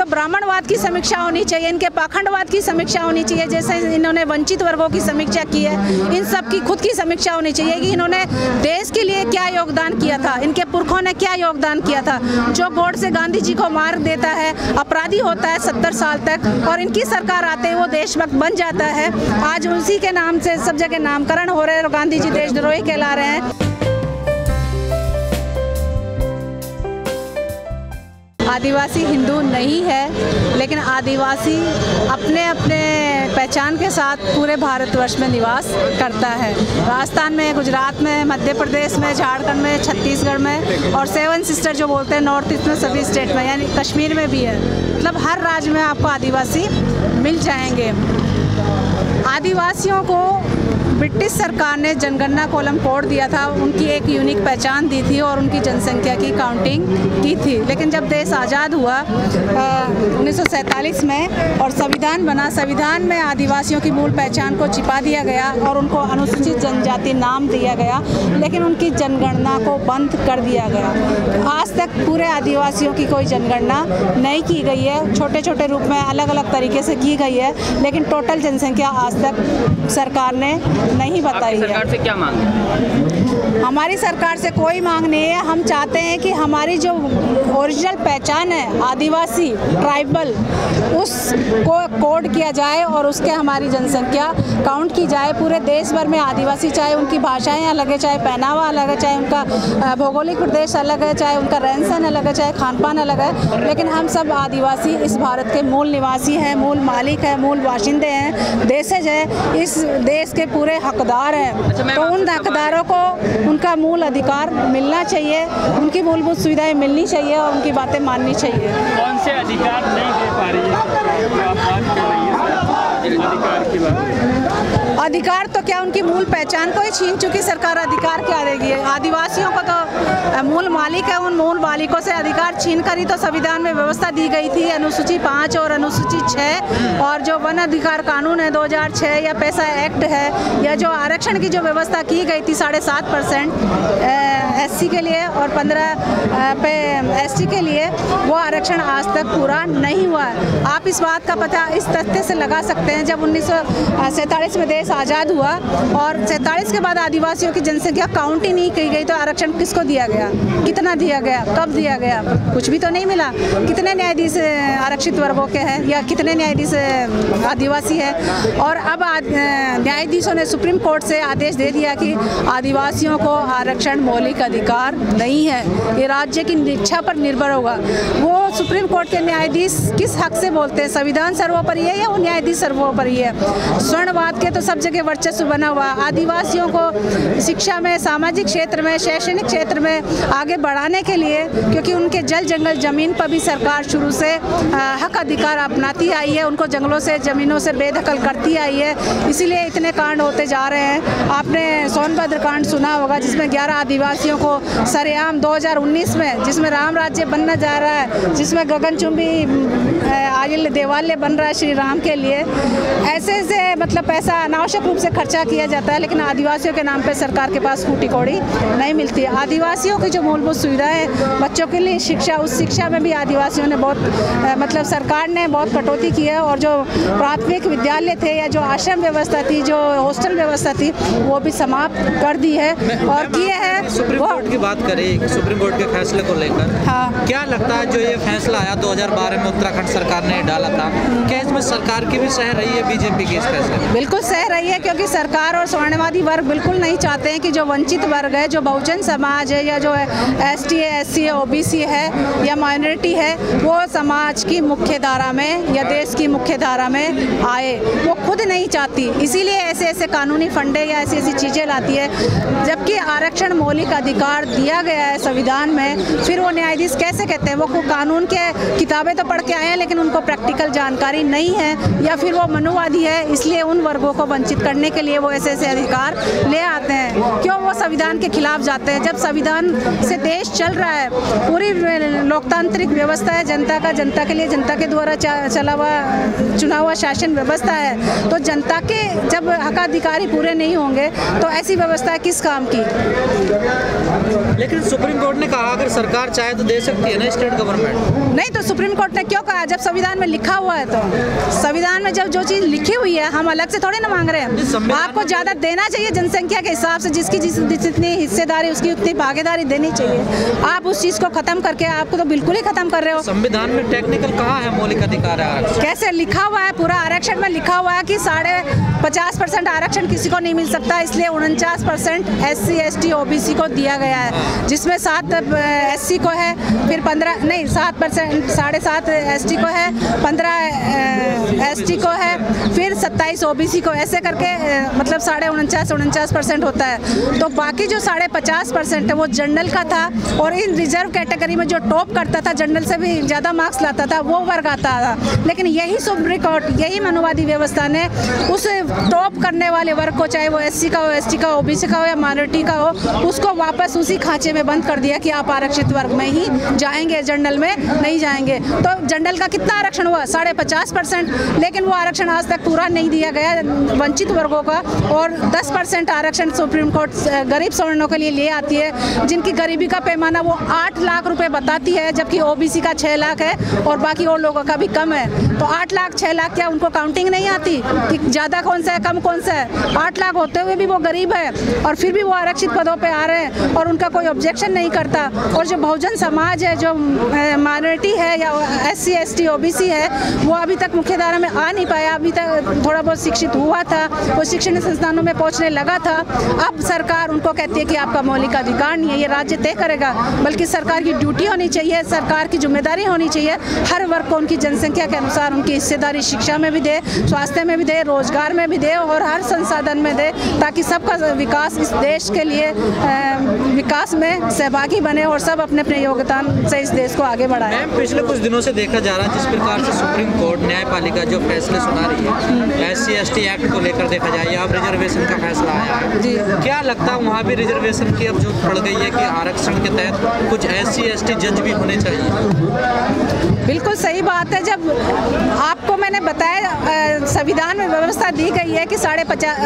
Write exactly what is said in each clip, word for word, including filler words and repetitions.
ब्राह्मणवाद की समीक्षा होनी चाहिए, इनके पाखंडवाद की समीक्षा होनी चाहिए, जैसे इन्होंने वंचित वर्गों की समीक्षा की है, इन सब की खुद की समीक्षा होनी चाहिए कि इन्होंने देश के लिए क्या योगदान किया था, इनके पुरखों ने क्या योगदान किया था। जो गोड से गांधी जी को मार देता है, अपराधी होता है सत्तर साल तक और इनकी सरकार आते ही वो देशभक्त बन जाता है। आज उसी के नाम से सब जगह नामकरण हो रहे हैं और गांधी जी देशद्रोही कहला रहे हैं। आदिवासी हिंदू नहीं है, लेकिन आदिवासी अपने अपने पहचान के साथ पूरे भारतवर्ष में निवास करता है। राजस्थान में, गुजरात में, मध्य प्रदेश में, झारखंड में, छत्तीसगढ़ में और सेवन सिस्टर जो बोलते हैं नॉर्थ ईस्ट में, सभी स्टेट में, यानी कश्मीर में भी है। मतलब हर राज्य में आपको आदिवासी मिल जाएंगे। आदिवासियों को ब्रिटिश सरकार ने जनगणना कॉलम कोड दिया था, उनकी एक यूनिक पहचान दी थी और उनकी जनसंख्या की काउंटिंग की थी। लेकिन जब देश आज़ाद हुआ उन्नीस सौ सैंतालीस में और संविधान बना, संविधान में आदिवासियों की मूल पहचान को छिपा दिया गया और उनको अनुसूचित जनजाति नाम दिया गया, लेकिन उनकी जनगणना को बंद कर दिया गया। आज तक पूरे आदिवासियों की कोई जनगणना नहीं की गई है, छोटे छोटे रूप में अलग अलग तरीके से की गई है, लेकिन टोटल जनसंख्या आज तक सरकार ने नहीं बताई है। सरकार से क्या मांग है? हमारी सरकार से कोई मांग नहीं है। हम चाहते हैं कि हमारी जो ओरिजिनल पहचान है आदिवासी ट्राइबल, उसको कोड किया जाए और उसके हमारी जनसंख्या काउंट की जाए। पूरे देश भर में आदिवासी, चाहे उनकी भाषाएं अलग है, चाहे पहनावा अलग है, चाहे उनका भौगोलिक प्रदेश अलग है, चाहे उनका रहन सहन अलग है, चाहे खान पान अलग है, लेकिन हम सब आदिवासी इस भारत के मूल निवासी हैं, मूल मालिक हैं, मूल बाशिंदे हैं, देशज हैं, इस देश के पूरे हकदार हैं। अच्छा, तो उन हकदारों को उनका मूल अधिकार मिलना चाहिए, उनकी मूलभूत सुविधाएं मिलनी चाहिए और उनकी बातें माननी चाहिए। कौन से अधिकार नहीं दे पा रही है जो आप बात कर रही हैं अधिकार की बात? अधिकार तो क्या, उनकी मूल पहचान को ही छीन चुकी सरकार, अधिकार क्या देगी? आदिवासियों को तो मूल मालिक है, उन मूल मालिकों से अधिकार छीन कर ही तो संविधान में व्यवस्था दी गई थी, अनुसूची पाँच और अनुसूची छः, और जो वन अधिकार कानून है दो हज़ार छः या पैसा एक्ट है, या जो आरक्षण की जो व्यवस्था की गई थी साढ़े सात परसेंट एस सी के लिए और पंद्रह पे एस टी के लिए, वो आरक्षण आज तक पूरा नहीं हुआ है। आप इस बात का पता इस तथ्य से लगा सकते हैं, जब उन्नीस सौ सैंतालीस में देश आज़ाद हुआ और सैंतालीस के बाद आदिवासियों की जनसंख्या काउंट ही नहीं की गई, तो आरक्षण किसको दिया गया, कितना दिया गया, कब दिया गया? कुछ भी तो नहीं मिला। कितने न्यायाधीश आरक्षित वर्गों के हैं या कितने न्यायाधीश आदिवासी है? और अब न्यायाधीशों ने सुप्रीम कोर्ट से आदेश दे दिया कि आदिवासियों को आरक्षण मौलिक अधिकार नहीं है, ये राज्य की इच्छा पर निर्भर होगा। वो सुप्रीम कोर्ट के न्यायाधीश किस हक से बोलते हैं? संविधान सर्वोपरि है या वो न्यायाधीश सर्वोपरि है? स्वर्णवाद के तो सब जगह वर्चस्व बना हुआ। आदिवासियों को शिक्षा में, सामाजिक क्षेत्र में, शैक्षणिक क्षेत्र में आगे बढ़ाने के लिए, क्योंकि उनके जल जंगल जमीन पर भी सरकार शुरू से हक अधिकार अपनाती आई है, उनको जंगलों से, जमीनों से बेदखल करती आई है, इसीलिए इतने कांड होते जा रहे हैं। आपने सोनभद्र कांड सुना होगा, जिसमें ग्यारह आदिवासियों को सरेआम दो हज़ार उन्नीस में, जिसमें राम राज्य बनने जा रहा है, जिसमें गगनचुंबी आयल देवालय बन रहा है श्री राम के लिए, ऐसे ऐसे मतलब पैसा अनावश्यक रूप से खर्चा किया जाता है, लेकिन आदिवासियों के नाम पे सरकार के पास फूटी कौड़ी नहीं मिलती। आदिवासियों की जो मूलभूत सुविधाएं, बच्चों के लिए शिक्षा, उस शिक्षा में भी आदिवासियों ने बहुत मतलब सरकार ने बहुत कटौती की है, और जो प्राथमिक विद्यालय थे या जो आश्रम व्यवस्था थी, जो हॉस्टल व्यवस्था थी, वो भी समाप्त कर दी है और किए हैं। सुप्रीम कोर्ट की बात करें, सुप्रीम कोर्ट के फैसले को लेकर, हाँ, क्या लगता है जो ये फैसला आया दो हज़ार बारह में उत्तराखंड सरकार ने डाला था, क्या इसमें सरकार की भी सह रही है बीजेपी की इस फैसले में? बिल्कुल सह रही है, क्योंकि सरकार और स्वर्णवादी वर्ग बिल्कुल नहीं चाहते हैं कि जो वंचित वर्ग है, जो बहुजन समाज है, या जो एस टी है, एस सी है, ओ बी सी है या माइनॉरिटी है, वो समाज की मुख्य धारा में या देश की मुख्य धारा में आए, वो खुद नहीं चाहती। इसीलिए ऐसे ऐसे कानूनी फंडे या ऐसी ऐसी चीज़ें लाती है। जबकि आरक्षण मौलिक अधिकार दिया गया है संविधान में, फिर वो न्यायाधीश कैसे कहते हैं? वो कानून के किताबें तो पढ़ के आए हैं, लेकिन उनको प्रैक्टिकल जानकारी नहीं है, या फिर वो मनुवादी है, इसलिए उन वर्गों को वंचित करने के लिए वो ऐसे ऐसे अधिकार ले आते हैं। क्यों वो संविधान के खिलाफ जाते हैं? जब संविधान से देश चल रहा है, पूरी लोकतांत्रिक व्यवस्था है, जनता का जनता के लिए, जनता के द्वारा चला हुआ चुना हुआ शासन व्यवस्था है, तो जनता के जब हकाधिकारी पूरे नहीं होंगे तो ऐसी व्यवस्था किस काम की? लेकिन सुप्रीम कोर्ट ने कहा अगर सरकार चाहे तो दे सकती है ना स्टेट गवर्नमेंट। नहीं, तो सुप्रीम कोर्ट ने क्यों कहा? जब संविधान में लिखा हुआ है तो संविधान में जब जो चीज़ लिखी हुई है हम अलग से थोड़ी ना मांग रहे हैं। आपको ज़्यादा देना चाहिए जनसंख्या के हिसाब से, जिसकी जिस जितनी हिस्सेदारी उसकी उतनी भागीदारी देनी चाहिए। आप उस चीज़ को ख़त्म करके आपको तो बिल्कुल ही ख़त्म कर रहे हो। संविधान में टेक्निकल कहाँ है मौलिक अधिकार है? कैसे लिखा हुआ है? पूरा आरक्षण में लिखा हुआ है कि साढ़े पचास परसेंट आरक्षण किसी को नहीं मिल सकता, इसलिए उनचास percent S C S T O B C को दिया गया है, जिसमें सात एस सी को है, फिर पंद्रह नहीं सात परसेंट साढ़े सात एस टी को है, पंद्रह एस टी को है, फिर सत्ताईस ओ बी सी को, ऐसे करके मतलब साढ़े उनचास उनचास परसेंट होता है। तो बाकी जो साढ़े पचास परसेंट है वो जनरल का था, और इन रिजर्व कैटेगरी में जो टॉप करता था, जनरल से भी ज़्यादा मार्क्स लाता था, वो वर्ग आता था। लेकिन यही सुप्रीम कोर्ट, यही मनुवादी व्यवस्था ने उस टॉप करने वाले वर्ग को, चाहे वो एस सी का हो, एस टी का हो, ओ बी सी का हो या माइनॉरिटी का हो, उसको वापस उसी खांचे में बंद कर दिया कि आप आरक्षित वर्ग में ही जाएंगे, जनरल में नहीं जाएंगे। तो जनरल का कितना आरक्षण हुआ? साढ़े पचास परसेंट, लेकिन वो आरक्षण आज तक पूरा नहीं दिया गया वंचित वर्गों का। और दस परसेंट आरक्षण सुप्रीम कोर्ट गरीब सवर्णों के लिए ले आती है, जिनकी गरीबी का पैमाना वो आठ लाख रुपए बताती है, जबकि ओ बी सी का छः लाख है और बाकी और लोगों का भी कम है। तो आठ लाख छः लाख क्या उनको काउंटिंग नहीं आती कि ज़्यादा कौन सा है कम कौन सा है? आठ लाख होते हुए भी वो गरीब है और फिर भी वो आरक्षित पदों पे आ रहे हैं और उनका कोई ऑब्जेक्शन नहीं करता। और जो बहुजन समाज है, जो माइनॉरिटी है या S C S T O B C है, वो अभी तक मुख्यधारा में आ नहीं पाया। अभी तक थोड़ा बहुत शिक्षित हुआ था, वो शिक्षण संस्थानों में पहुंचने लगा था। अब सरकार उनको कहती है कि आपका मौलिक अधिकार नहीं है, ये राज्य तय करेगा, बल्कि सरकार की ड्यूटी होनी चाहिए, सरकार की जिम्मेदारी होनी चाहिए, हर वर्ग को उनकी जनसंख्या के अनुसार उनकी हिस्सेदारी शिक्षा में भी दे, स्वास्थ्य में भी दे, रोजगार में भी दे और हर संसाधन में दे, ताकि सबका विकास इस देश के लिए विकास में सहभागी बने और सब अपने अपने योगदान से इस देश को आगे बढ़ाएं। मैम, पिछले कुछ दिनों से देखा जा रहा है जिस प्रकार से सुप्रीम कोर्ट न्यायपालिका जो फैसले सुना रही है S C S T act को लेकर, देखा जाए या अब रिजर्वेशन का फैसला आया है जी, क्या लगता है वहाँ भी रिजर्वेशन की अब जो पड़ गई है कि आरक्षण के तहत कुछ एस सी एस टी जज भी होने चाहिए? बिल्कुल सही बात है। जब आपको मैंने बताया संविधान में व्यवस्था दी गई है कि साढ़े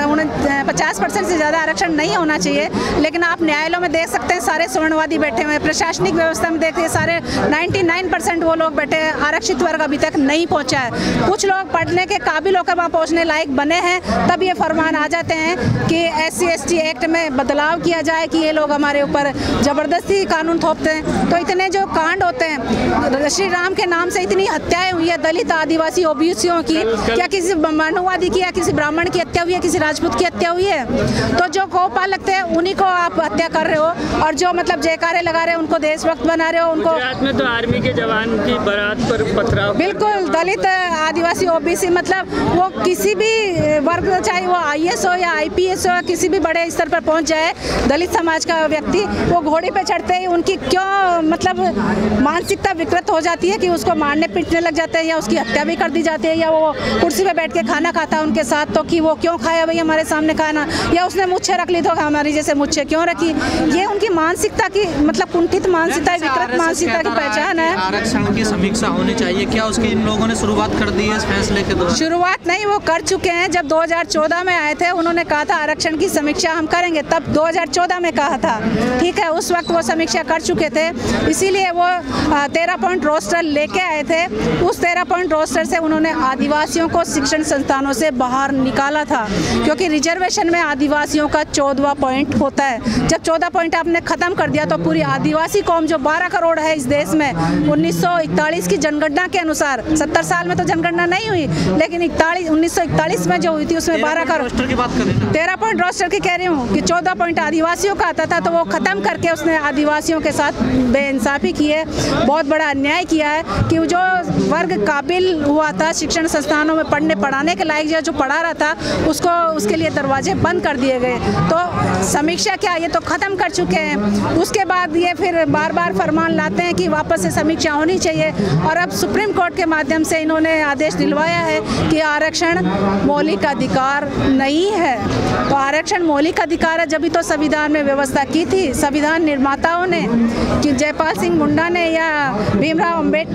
पचास परसेंट से ज़्यादा आरक्षण नहीं होना चाहिए, लेकिन आप न्यायालयों में देख सकते हैं सारे सवर्णवादी बैठे हुए हैं, प्रशासनिक व्यवस्था में देखते हैं सारे निन्यानवे परसेंट वो लोग बैठे हैं, आरक्षित वर्ग अभी तक नहीं पहुंचा है। कुछ लोग पढ़ने के काबिल होकर वहाँ पहुँचने लायक बने हैं, तब ये फरमान आ जाते हैं कि S C S T act में बदलाव किया जाए कि ये लोग हमारे ऊपर ज़बरदस्ती कानून थोपते हैं। तो इतने जो कांड होते हैं, श्री राम के नाम से इतनी हत्याएं हुई है दलित आदिवासी ओबीसीयों की, क्या किसी मनुवादी की या किसी ब्राह्मण की हत्या हुई है, किसी राजपूत की हत्या हुई है? तो जो गौपाल लगते हैं उन्हीं को आप हत्या कर रहे हो, और जो मतलब जयकारे लगा रहे हो उनको देशभक्त बना रहे हो। उनको गुजरात में तो आर्मी के जवान की बारात पर पथराव, बिल्कुल दलित आदिवासी ओबीसी मतलब वो किसी भी वर्ग, चाहे वो आई ए एस हो या आई पी एस हो, किसी भी बड़े स्तर पर पहुंच जाए, दलित समाज का व्यक्ति वो घोड़े पे चढ़ते ही उनकी क्यों मतलब मानसिकता विकृत हो जाती है कि उसको मारने पीटने लग जाते हैं या उसकी हत्या भी कर दी जाती है, या वो कुर्सी पे बैठ के खाना खाता है उनके साथ, तो कि वो क्यों खाया भाई हमारे सामने खाना, या उसने मुच्छे रख ली तो हमारी जैसे मुच्छे क्यों रखी। ये उनकी मानसिकता की मतलब कुंठित मानसिकता, विकृत मानसिकता की पहचान है। आरक्षण की समीक्षा होनी चाहिए, क्या उसकी इन लोगों ने शुरुआत कर दी है इस फैसले के दौरान? शुरुआत नहीं, वो कर चुके हैं। जब दो हज़ार चौदह में आए थे उन्होंने कहा था आरक्षण की समीक्षा हम करेंगे, तब दो हज़ार चौदह में कहा था, ठीक है, उस वक्त वो समीक्षा कर चुके थे, इसीलिए वो तेरह पॉइंट रोस्टर लेके आए थे। उस तेरह पॉइंट रोस्टर से उन्होंने आदिवासियों को शिक्षण संस्थानों से बाहर निकाला था, क्योंकि रिजर्वेशन में आदिवासियों का चौदहवां पॉइंट होता है। जब चौदह पॉइंट आपने खत्म कर दिया तो पूरी आदिवासी कौम जो बारह करोड़ है इस देश में, उन्नीस सौ इकतालीस की जनगणना के अनुसार, सत्तर साल में तो जनगणना नहीं हुई, लेकिन इकतालीस उन्नीस सौ इकतालीस में जो हुई थी उसमें बारह करोड़ की बात करें, तेरह पॉइंट रोस्टर की कह रही हूँ कि चौदह पॉइंट आदिवासियों का आता था, तो वो खत्म करके उसने आदिवासियों के साथ बेइंसाफी की है, बहुत बड़ा अन्याय किया है कि जो वर्ग काबिल हुआ था शिक्षण संस्थानों में पढ़ने पढ़ाने के लायक जो पढ़ा रहा था उसको उसके लिए दरवाजे बंद कर दिए गए। तो समीक्षा क्या, ये तो ख़त्म कर चुके हैं। उसके बाद ये फिर बार बार फरमान लाते हैं कि वापस से समीक्षा होनी चाहिए, और अब सुप्रीम कोर्ट के माध्यम से इन्होंने आदेश दिलवाया है कि आरक्षण मौलिक अधिकार नहीं है। तो आरक्षण मौलिक अधिकार है, जब भी तो संविधान में व्यवस्था की थी संविधान निर्माताओं ने, कि जयपाल सिंह मुंडा ने या भीमराव अम्बेडकर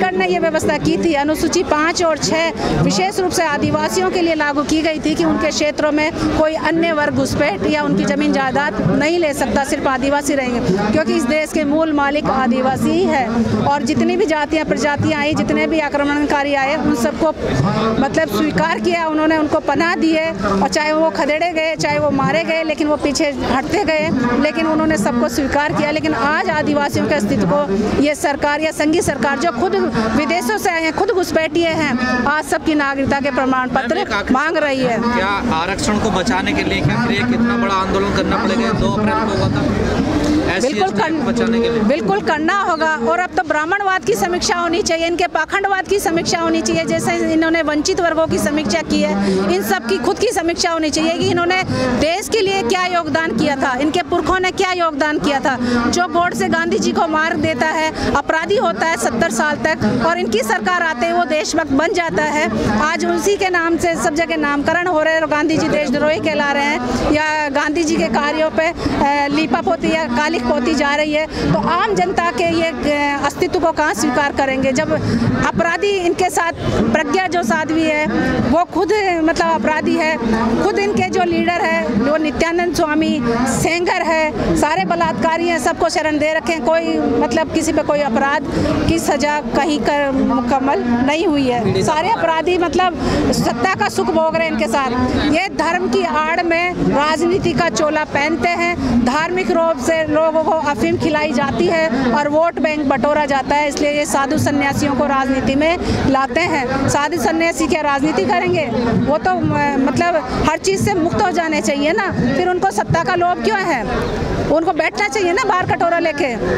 छत्तीसगढ़ ने ये व्यवस्था की थी। अनुसूची पाँच और छः विशेष रूप से आदिवासियों के लिए लागू की गई थी कि उनके क्षेत्रों में कोई अन्य वर्ग घुसपैठ या उनकी जमीन जायदाद नहीं ले सकता, सिर्फ आदिवासी रहेंगे, क्योंकि इस देश के मूल मालिक आदिवासी ही है। और जितनी भी जातियाँ प्रजातियाँ आई, जितने भी आक्रमणकारी आए, उन सबको मतलब स्वीकार किया उन्होंने, उनको पनाह दी है। और चाहे वो खदेड़े गए, चाहे वो मारे गए, लेकिन वो पीछे हटते गए, लेकिन उन्होंने सबको स्वीकार किया। लेकिन आज आदिवासियों के अस्तित्व को ये सरकार या संघीय सरकार जो खुद विदेशों से आए हैं, खुद घुसपैठिए हैं, आज सबकी नागरिकता के प्रमाण पत्र मांग रही है। क्या आरक्षण को बचाने के लिए क्या फिर कितना बड़ा आंदोलन करना पड़ेगा? दो अप्रैल को होगा था बिल्कुल कर, बचाने के लिए बिल्कुल करना होगा। और अब तो ब्राह्मणवाद की समीक्षा होनी चाहिए, इनके पाखंडवाद की समीक्षा होनी चाहिए। जैसे इन्होंने वंचित वर्गों की समीक्षा की है, इन सब की खुद की समीक्षा होनी चाहिए कि इन्होंने देश के लिए क्या योगदान किया था, इनके पुरखों ने क्या योगदान किया था। जो गोड से गांधी जी को मार देता है, अपराधी होता है सत्तर साल तक, और इनकी सरकार आते ही वो देशभक्त बन जाता है। आज उसी के नाम से सब जगह नामकरण हो रहे हैं और गांधी जी देशद्रोही कहला रहे हैं, या गांधी जी के कार्यों पे लीपा पोती या कालिक पोती जा रही है। तो आम जनता के ये अस्तित्व को कहाँ स्वीकार करेंगे, जब अपराधी इनके साथ प्रज्ञा जो साध्वी है वो खुद मतलब अपराधी है, खुद इनके जो लीडर है वो नित्यानंद स्वामी सेंगर है, सारे बलात्कारी हैं, सबको शरण दे रखे हैं। कोई मतलब किसी पे कोई अपराध की सजा कहीं कर मुकम्मल नहीं हुई है। सारे अपराधी मतलब सत्ता का सुख भोग रहे हैं इनके साथ। ये धर्म की आड़ में राजनीति का चोला पहनते हैं, धार्मिक रूप से लोगों को अफीम खिलाई जाती है और वोट बैंक बटोरा जाता है। इसलिए ये साधु सन्यासियों को राजनीति में लाते हैं। साधु सन्यासी क्या राजनीति करेंगे? वो तो मतलब हर चीज़ से मुक्त हो जाने चाहिए ना, फिर उनको सत्ता का लोभ क्यों है? उनको बैठना चाहिए ना बाहर कटोरा लेके।